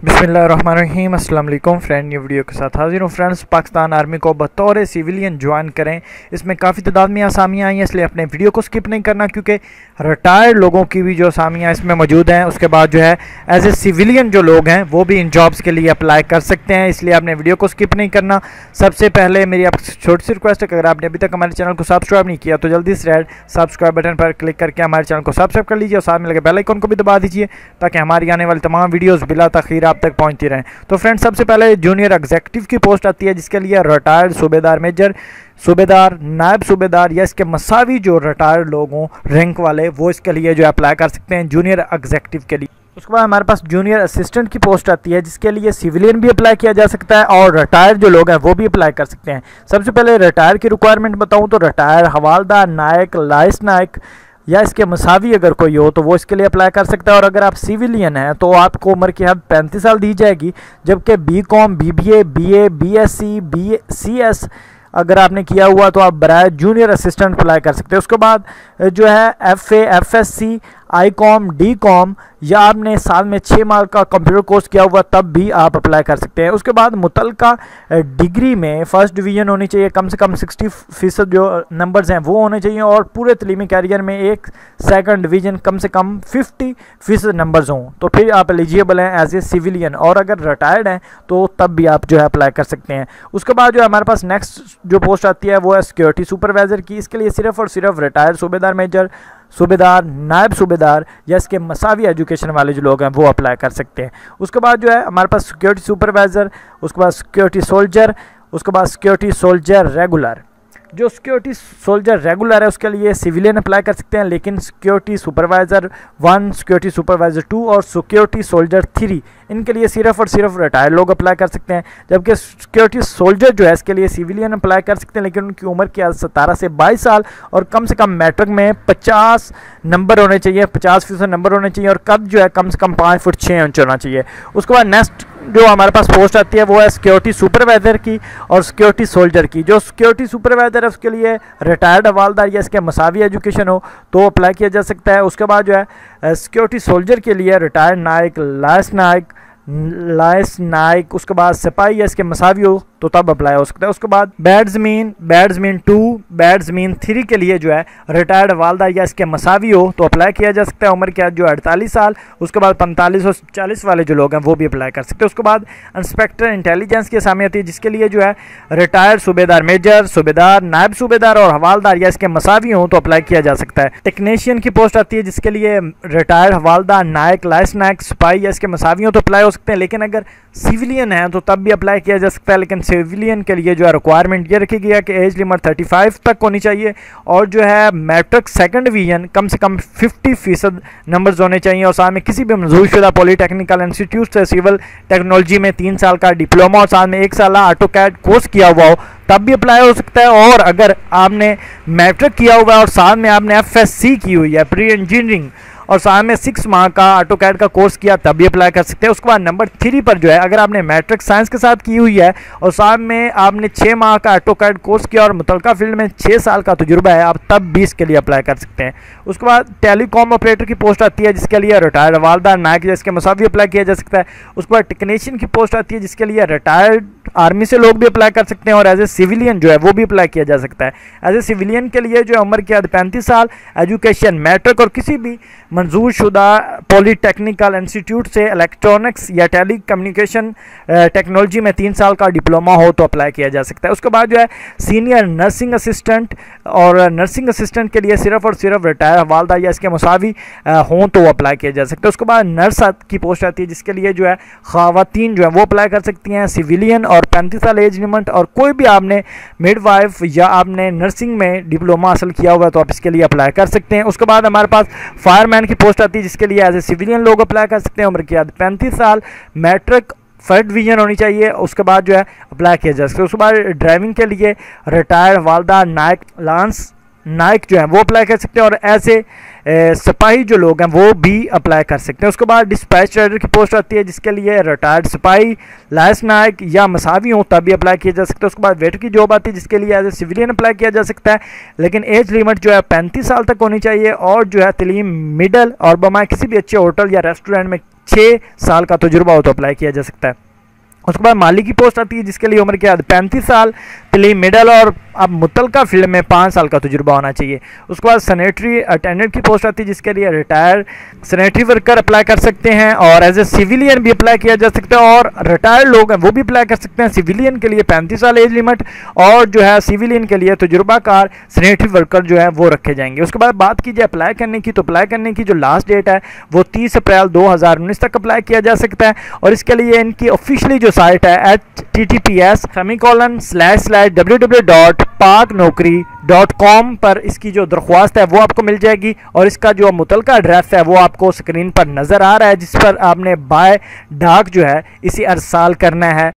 बिस्मिल्लाहिर्रहमानिर्रहीम। अस्सलाम वालेकुम फ्रेंड, न्यू वीडियो के साथ हाजिर हूँ। फ्रेंड्स, पाकिस्तान आर्मी को बतौर सिविलियन ज्वाइन करें, इसमें काफ़ी तादाद में आसामियाँ आई हैं, इसलिए अपने वीडियो को स्किप नहीं करना क्योंकि रिटायर्ड लोगों की भी जो आसामियाँ इसमें मौजूद हैं, उसके बाद जो है एज ए सिविलियन जो लोग हैं वो भी इन जॉब्स के लिए अप्लाई कर सकते हैं, इसलिए आपने वीडियो को स्किप नहीं करना। सबसे पहले मेरी आपसे छोटी सी रिक्वेस्ट है कि अगर आपने अभी तक हमारे चैनल को सब्सक्राइब नहीं किया तो जल्दी से रेड सब्सक्राइब बटन पर क्लिक करके हमारे चैनल को सब्सक्राइब कर लीजिए और साथ में लगे बेल आइकन को भी दबा दीजिए ताकि हमारी आने वाली तमाम वीडियोज़ बिला तखीर आप तक पहुँचती रहें। तो फ्रेंड्स, सबसे पहले जूनियर एग्जीक्यूटिव की पोस्ट आती है जिसके लिए रिटायर्ड सूबेदार मेजर, सूबेदार, नायब सूबेदार या इसके मसावी जो रिटायर्ड लोग हों रैंक वाले, वो इसके लिए जो अप्लाई कर सकते हैं जूनियर एग्जीक्यूटिव के लिए। उसके बाद हमारे पास जूनियर असिस्टेंट की पोस्ट आती है जिसके लिए सिविलियन भी अप्लाई किया जा सकता है और रिटायर जो लोग हैं वो भी अप्लाई कर सकते हैं। सबसे पहले रिटायर की रिक्वायरमेंट बताऊं तो रिटायर हवालदार, नायक, लाइस नायक या इसके मसावी अगर कोई हो तो वो इसके लिए अप्लाई कर सकता है। और अगर आप सिविलियन हैं तो आपको उम्र की हद 35 साल दी जाएगी, जबकि BCom, BBA, BA, BSc, CS अगर आपने किया हुआ तो आप बराए जूनियर असिस्टेंट अप्लाई कर सकते हैं। उसके बाद जो है FA, FSc, ICOM, DCom या आपने साल में 6 माह का कंप्यूटर कोर्स किया हुआ तब भी आप अप्लाई कर सकते हैं। उसके बाद मुतलका डिग्री में फर्स्ट डिवीज़न होनी चाहिए, कम से कम 60% जो नंबर्स हैं वो होने चाहिए और पूरे तलीमी कैरियर में एक सेकंड डिवीज़न कम से कम 50% नंबर्स हों तो फिर आप एलिजिबल हैं एज ए सिविलियन, और अगर रिटायर्ड हैं तो तब भी आप जो है अप्लाई कर सकते हैं। उसके बाद जो हमारे पास नेक्स्ट जो पोस्ट आती है वो है सिक्योरिटी सुपरवाइज़र की। इसके लिए सिर्फ और सिर्फ रिटायर्ड सूबेदार मेजर, सूबेदार, नायब सूबेदार या इसके मसावी एजुकेशन वाले जो लोग हैं वो अप्लाई कर सकते हैं। उसके बाद जो है हमारे पास सिक्योरिटी सुपरवाइज़र, उसके बाद सिक्योरिटी सोल्जर, उसके बाद सिक्योरिटी सोल्जर रेगुलर। जो सिक्योरिटी सोल्जर रेगुलर है उसके लिए सिविलियन अप्लाई कर सकते हैं, लेकिन सिक्योरिटी सुपरवाइज़र 1, सिक्योरिटी सुपरवाइज़र 2 और सिक्योरिटी सोल्जर 3 इनके लिए सिर्फ और सिर्फ रिटायर्ड लोग अप्लाई कर सकते हैं। जबकि सिक्योरिटी सोल्जर जो है इसके लिए सिविलियन अप्लाई कर सकते हैं, लेकिन उनकी उम्र की 17 से 22 साल और कम से कम मैट्रिक में 50 नंबर होने चाहिए, 50% नंबर होने चाहिए और कद जो है कम से कम 5 फुट 6 इंच होना चाहिए। उसके बाद नेक्स्ट जो हमारे पास पोस्ट आती है वो है सिक्योरिटी सुपरवाइज़र की और सिक्योरिटी सोल्जर की। जो सिक्योरिटी सुपरवाइज़र है उसके लिए रिटायर्ड हवालदार या इसके मसावी एजुकेशन हो तो अप्लाई किया जा सकता है। उसके बाद जो है सिक्योरिटी सोल्जर के लिए रिटायर्ड नायक, लाइस नायक, उसके बाद सिपाही या इसके मसावी हो तो तब अप्लाई हो सकता है। उसके बाद बैट्समैन 2, बैट्समैन 3 के लिए जो है रिटायर्ड हवालदार या इसके मसावी हो तो अप्लाई किया जा सकता है, उम्र की जो 48 साल। उसके बाद 45 और 40 वाले जो लोग हैं वो भी अप्लाई कर सकते हैं। उसके बाद इंस्पेक्टर इंटेलिजेंस की असामी आती है जिसके लिए जो है रिटायर्ड सूबेदार मेजर, सूबेदार, नायब सूबेदार और हवालदार या इसके मसावी हो तो अप्लाई किया जा सकता है। टेक्नीशियन की पोस्ट आती है जिसके लिए रिटायर्ड हवालदार, नायक, लाइस नायक, सिपाही या इसके मसावी हो तो अप्लाई हो सकते हैं, लेकिन अगर सिविलियन है तो तब भी अप्लाई किया जा सकता है। लेकिन सिविलियन के लिए जो है रिक्वायरमेंट ये रखी गई है कि एज लिमिट 35 तक होनी चाहिए और जो है मैट्रिक सेकंड डिवीजन कम से कम 50% नंबर्स होने चाहिए और साथ में किसी भी मंजूरशुदा पॉलीटेक्निकल इंस्टीट्यूट से सिविल टेक्नोलॉजी में 3 साल का डिप्लोमा और साथ में 1 साल ऑटोकैड कोर्स किया हुआ हो तब भी अप्लाई हो सकता है। और अगर आपने मैट्रिक किया हुआ है और साथ में आपने FSc की हुई है, प्री इंजीनियरिंग, और साथ में 6 माह का ऑटोकैड का कोर्स किया तब भी अप्लाई कर सकते हैं। उसके बाद नंबर 3 पर जो है अगर आपने मैट्रिक साइंस के साथ की हुई है और साथ में आपने 6 माह का ऑटोकैड कोर्स किया और मुतलका फील्ड में 6 साल का तजुर्बा है, आप तब भी इसके लिए अप्लाई कर सकते हैं। उसके बाद टेलीकॉम ऑपरेटर की पोस्ट आती है जिसके लिए रिटायर्ड हवालदार, नायक या इसके मसावी अप्लाई किया जा सकता है। उसके बाद टेक्नीशियन की पोस्ट आती है जिसके लिए रिटायर्ड आर्मी से लोग भी अप्लाई कर सकते हैं और एज ए सिविलियन जो है वो भी अप्लाई किया जा सकता है। एज ए सिविलियन के लिए जो है उम्र की हद 35 साल, एजुकेशन मैट्रिक और किसी भी मंजूरशुदा पॉलीटेक्निकल इंस्टीट्यूट से इलेक्ट्रॉनिक्स या टेली कम्युनिकेशन टेक्नोलॉजी में 3 साल का डिप्लोमा हो तो अप्लाई किया जा सकता है। उसके बाद जो है सीनियर नर्सिंग असिस्टेंट, और नर्सिंग असिस्टेंट के लिए सिर्फ और सिर्फ रिटायर हवालदार या इसके मसावी हों तो अप्लाई किया जा सकता है। उसके बाद नर्स की पोस्ट आती है जिसके लिए जो है ख़वातीन जो है वो अप्लाई कर सकती हैं, सिविलियन और 35 साल एज लिमिट, और कोई भी आपने मिडवाइफ या आपने नर्सिंग में डिप्लोमा हासिल किया हुआ है तो आप इसके लिए अप्लाई कर सकते हैं। उसके बाद हमारे पास फायरमैन की पोस्ट आती है जिसके लिए एज ए सिविलियन लोग अप्लाई कर सकते हैं, उम्र की हद 35 साल, मैट्रिक फर्स्ट डिवीजन होनी चाहिए, उसके बाद जो है अप्लाई किया जा सकता है। उसके बाद ड्राइविंग के लिए रिटायर्ड हवालदार, नायक, लांस नायक जो है वो अप्लाई कर सकते हैं और ऐसे सिपाही जो लोग हैं वो भी अप्लाई कर सकते हैं। उसके बाद डिस्पैच राइडर की पोस्ट आती है जिसके लिए रिटायर्ड सिपाही, लाइस नायक या मसावी हो तभी अप्लाई किया जा सकता है। उसके बाद वेटर की जॉब आती है जिसके लिए एज ए सिविलियन अप्लाई किया जा सकता है, लेकिन एज लिमिट जो है 35 साल तक होनी चाहिए और जो है तलीम मिडल और बमा किसी भी अच्छे होटल या रेस्टोरेंट में 6 साल का तजुर्बा हो तो अप्लाई किया जा सकता है। उसके बाद माली की पोस्ट आती है जिसके लिए उम्र क्या 35 साल, प्ली मिडल और अब मुतलका फील्ड में 5 साल का तजुर्बा होना चाहिए। उसके बाद सैनिटरी अटेंडेंट की पोस्ट आती है जिसके लिए रिटायर्ड सैनिटरी वर्कर अप्लाई कर सकते हैं और एज ए सिविलियन भी अप्लाई किया जा सकता है, और रिटायर्ड लोग हैं वो भी अप्लाई कर सकते हैं। सिविलियन के लिए 35 साल एज लिमिट और जो है सिविलियन के लिए तजुर्बाकार सैनिटरी वर्कर जो है वो रखे जाएंगे। उसके बाद बात कीजिए अप्लाई करने की, तो अप्लाई करने की जो लास्ट डेट है वो 30 अप्रैल 2019 तक अप्लाई किया जा सकता है, और इसके लिए इनकी ऑफिशियली जो साइट है https://www.paknokri.com पर इसकी जो दरख्वास्त है वो आपको मिल जाएगी, और इसका जो मुतलका एड्रेस है वो आपको स्क्रीन पर नज़र आ रहा है, जिस पर आपने बाय डाक जो है इसे अरसाल करना है।